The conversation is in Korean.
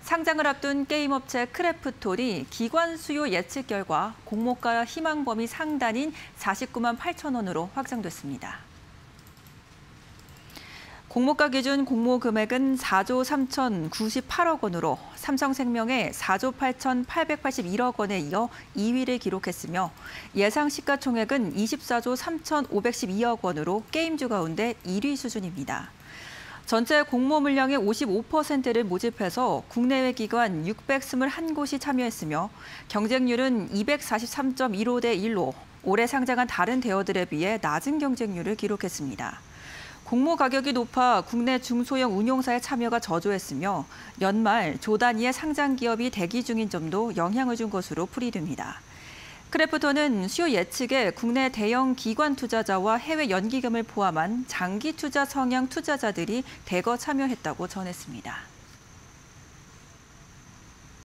상장을 앞둔 게임업체 크래프톤이 기관 수요 예측 결과 공모가 희망 범위 상단인 49만 8천 원으로 확정됐습니다. 공모가 기준 공모 금액은 4조 3,098억 원으로 삼성생명의 4조 8,881억 원에 이어 2위를 기록했으며 예상 시가총액은 24조 3,512억 원으로 게임주 가운데 1위 수준입니다. 전체 공모 물량의 55%를 모집해서 국내외 기관 621곳이 참여했으며 경쟁률은 243.15대 1로 올해 상장한 다른 대여들에 비해 낮은 경쟁률을 기록했습니다. 공모 가격이 높아 국내 중소형 운용사의 참여가 저조했으며 연말 조 단위의 상장 기업이 대기 중인 점도 영향을 준 것으로 풀이됩니다. 크래프톤은 수요 예측에 국내 대형 기관 투자자와 해외 연기금을 포함한 장기 투자 성향 투자자들이 대거 참여했다고 전했습니다.